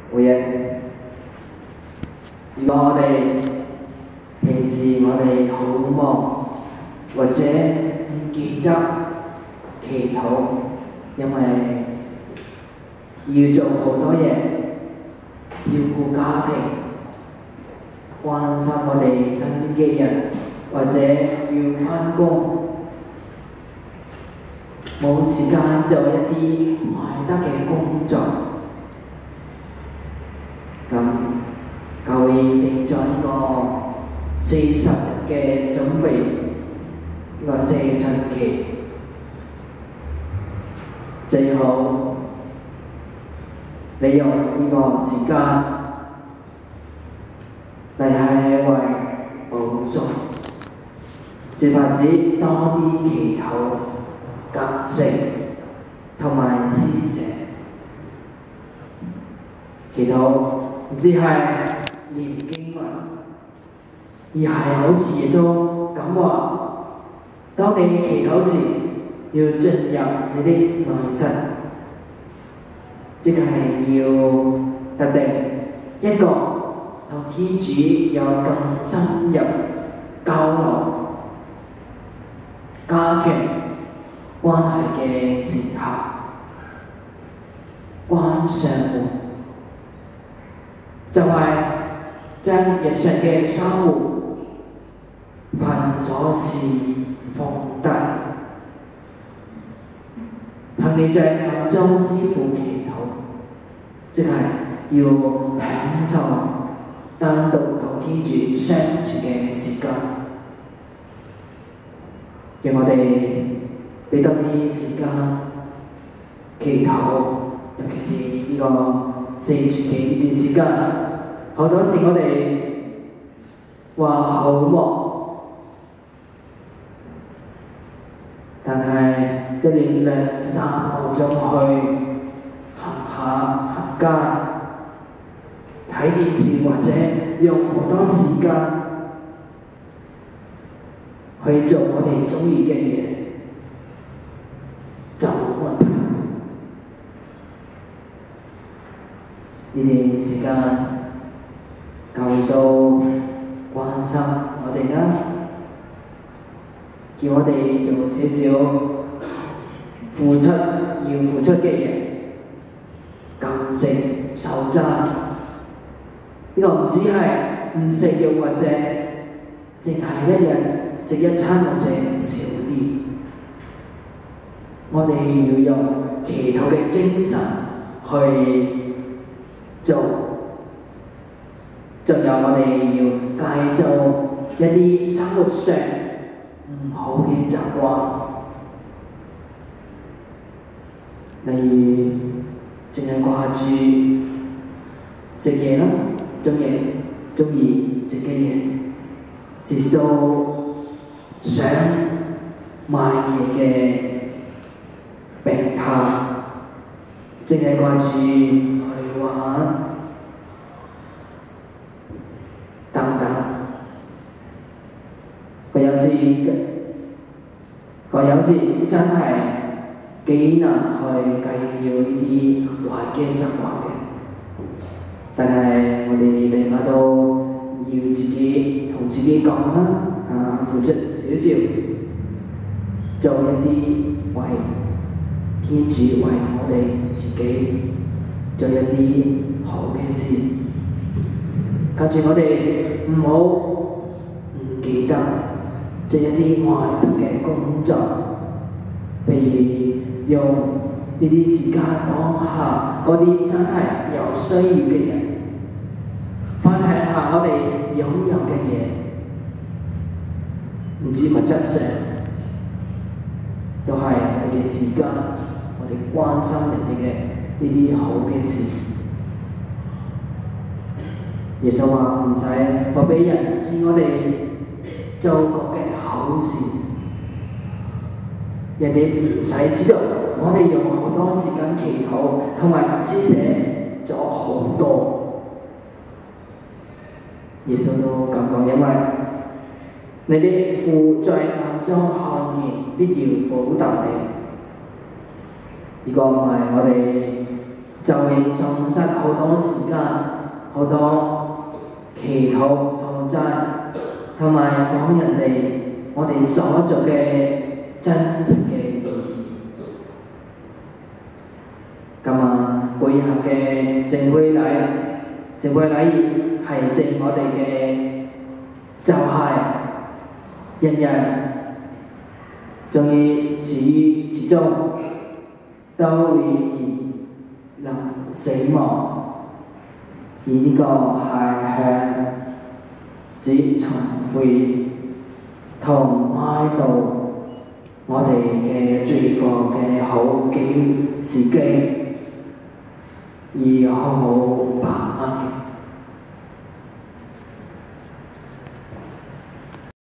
每日，如果我哋平時我哋好忙，或者唔記得祈禱，因為要做好多嘢，照顧家庭，關心我哋身邊嘅人，或者要返工，冇時間做一啲愛得嘅工作。咁教會定咗呢個40日嘅準備，呢個四旬期，最好利用呢個時間嚟係為補贖，設法子多啲祈禱、感謝同埋施捨。祈禱唔只係念經文，而係好似耶穌咁話：當你祈禱時，要進入你的內室，即係要特定一個同天主有更深入交流、加強關係嘅時刻，關上門。就係將日常嘅生活繁瑣事放低，憑你在暗中之父祈禱，即係要享受單獨同天主相處嘅時間。讓我哋俾多啲時間祈禱，尤其是呢個四旬期呢段時間，好多時我哋話好忙，但係1年2、3個鐘去行街、睇電視，或者用好多時間去做我哋鍾意嘅嘢，就冇問題。呢段時間，教會都關心我哋啦，叫我哋做少少要付出嘅嘢，禁食、守齋。呢個唔止係唔食肉，或者淨係一日食一餐，或者少啲。我哋要用祈禱嘅精神去做，仲有我哋要戒做一啲生活上唔好嘅習慣，例如淨係掛住食嘢啦，鍾意食嘅嘢，時時都想買嘢嘅病態，淨係掛住去玩等等。我有時真係幾難去戒掉呢啲壞嘅習慣嘅，但係我哋大家都要自己同自己講啦，付出少少，做一啲為天主、為我哋自己做一啲好嘅事。跟住我哋唔好唔記得做一啲愛嘅工作，譬如用呢啲時間幫下嗰啲真係有需要嘅人，分享下我哋擁有嘅嘢，唔止物質上，都係我哋嘅時間，我哋關心人哋嘅呢啲好嘅事。耶穌話唔使我俾人知我哋做過嘅好事，人哋唔使知道我哋用好多時間祈禱同埋施捨咗好多。耶穌都咁講，因為你的父在暗中看見，必要報答你。呢個唔係我哋就會喪失好多時間、好多祈禱、受齋，同埋講人哋我哋所做嘅真實嘅意義。今晚配合嘅聖會禮，聖會禮儀提醒我哋嘅就係人人仲要始終都會臨死亡，而呢個係向主懺悔同哀悼我哋嘅罪過嘅好機時機，而好好把握嘅。